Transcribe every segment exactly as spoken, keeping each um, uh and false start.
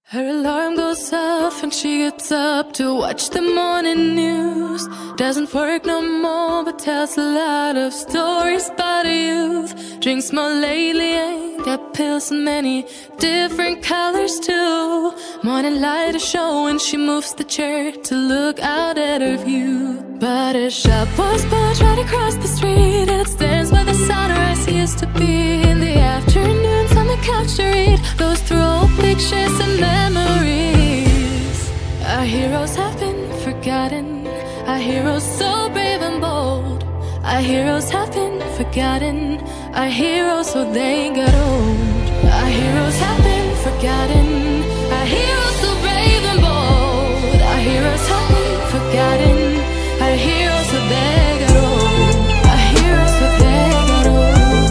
Her alarm goes off and she gets up to watch the morning news. Doesn't work no more but tells a lot of stories about her youth. Drinks more lately, ain't got pills in many different colors too. Morning light is showing, she moves the chair to look out at her view. But her shop was built right across the street, and it stands where the sunrise used to be. In the afternoons on the couch to read, goes through old pictures and memories. Our heroes have been forgotten, our heroes so brave and bold. Our heroes have been forgotten, our heroes so they got old. Our heroes have been forgotten, our heroes so brave and bold. Our heroes have been forgotten, our heroes so they got old. Our heroes so they got old.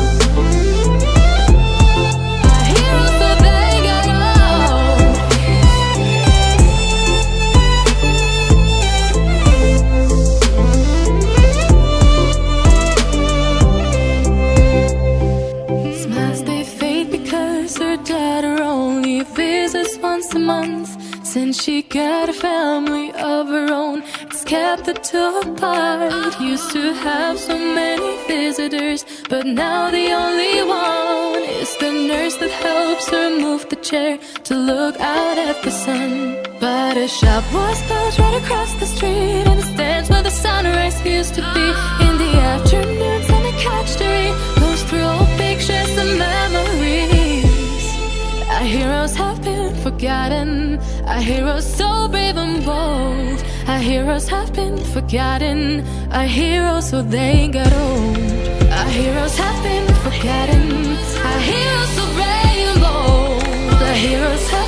Our heroes so they got old. Smiles they fade because her daughter only visits once a month. Since she got a family of her own, it's kept the two apart. Used to have so many visitors, but now the only one is the nurse that helps her move the chair to look out at the sun. But her shop was built right across the street, and it stands where the sunrise used to be. In the afternoons on the couch to read, goes through old pictures and memories. Our heroes have been forgotten, our heroes so brave and bold. Our heroes have been forgotten, our heroes so they got old. Our heroes have been forgotten, our heroes so brave and bold. Our heroes have